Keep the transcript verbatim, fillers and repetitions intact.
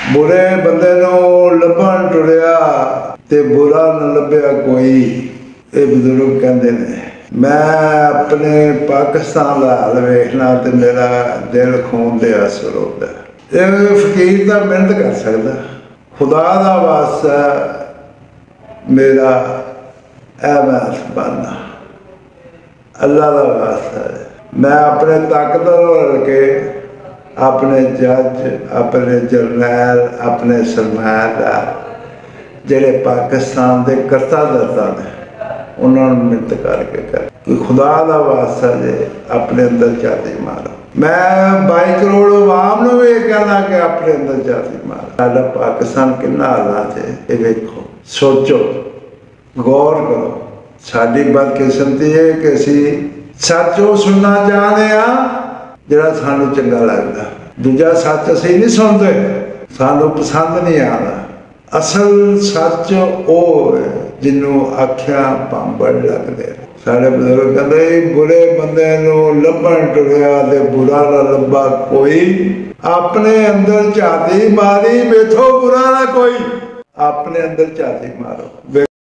बुरे बंदे नूं लभण टुरिया ते बुरा न लभ्या कोई। ये बजुर्ग कहते ने। मैं अपने पाकिस्तान का हाल वेखना तो मेरा दिल खून दे आंसू रोंदा। ये फकीर तो मेहनत कर सकता, खुदा का वास्ता मेरा ऐ महस बनना, अल्लाह का वास्ता है। मैं अपने ताकतवर के अपने जज, अपने जरनैल, अपने सरमायादार जेड़े पाकिस्तान के करता दरता ने उन्होंने मिन्नत करके कर कि खुदा का वास्ता जे अपने अंदर जाति मारो। मैं बाई करोड़ आवाम नूं भी कहना कि अपने अंदर जाति मारो। साडा पाकिस्तान किन्ना हालात है ये वेखो, सोचो, गौर करो। साडी बदकिस्मती है कि असीं सच वो सुनना चाहते हाँ जिहड़ा सानूं चंगा लगदा, दूजा सच असीं नहीं सुनते, सानूं पसंद नहीं आता। असल सच वो है जिन्हों आख्या पांबड़ लगदे। साढ़े बजुर्ग कहते बुरे बंदे नूं लभण टुरिया ते बुरा ना लभा कोई। अपने अंदर झाती मारी, मेथों बुरा ना कोई। अपने अंदर झाती मारो।